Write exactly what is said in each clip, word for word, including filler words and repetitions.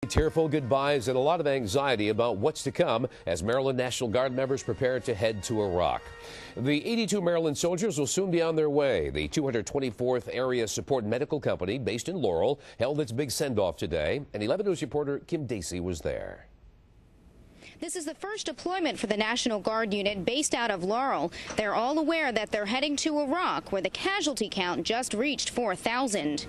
Tearful goodbyes and a lot of anxiety about what's to come as Maryland National Guard members prepare to head to Iraq. The eighty-two Maryland soldiers will soon be on their way. The two hundred twenty-fourth Area Support Medical Company, based in Laurel, held its big send-off today, and eleven News reporter Kim Dacey was there. This is the first deployment for the National Guard unit based out of Laurel. They're all aware that they're heading to Iraq, where the casualty count just reached four thousand.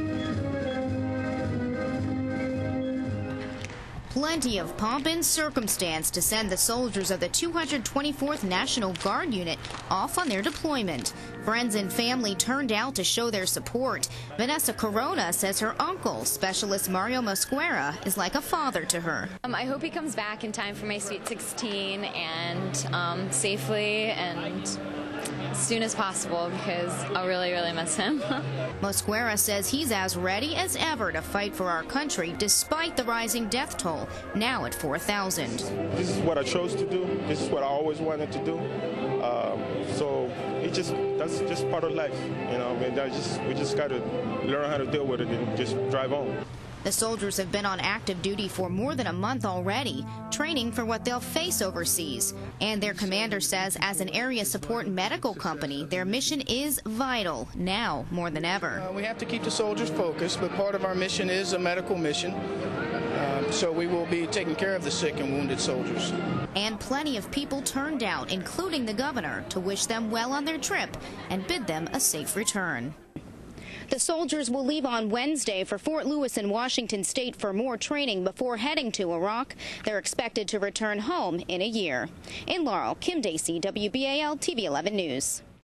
Plenty of pomp and circumstance to send the soldiers of the two hundred twenty-fourth National Guard unit off on their deployment. Friends and family turned out to show their support. Vanessa Corona says her uncle, Specialist Mario Mosquera, is like a father to her. Um, I hope he comes back in time for my Sweet sixteen and um, safely and as soon as possible, because I'll really, really miss him. Mosquera says he's as ready as ever to fight for our country despite the rising death toll, now at four thousand. This is what I chose to do. This is what I always wanted to do. Um, so it just that's just part of life, you know. I mean, that just we just got to learn how to deal with it and just drive on. The soldiers have been on active duty for more than a month already, training for what they'll face overseas. And their commander says as an area support medical company, their mission is vital, now more than ever. Uh, we have to keep the soldiers focused, but part of our mission is a medical mission. Um, so we will be taking care of the sick and wounded soldiers. And plenty of people turned out, including the governor, to wish them well on their trip and bid them a safe return. The soldiers will leave on Wednesday for Fort Lewis in Washington State for more training before heading to Iraq. They're expected to return home in a year. In Laurel, Kim Dacey, W B A L T V eleven News.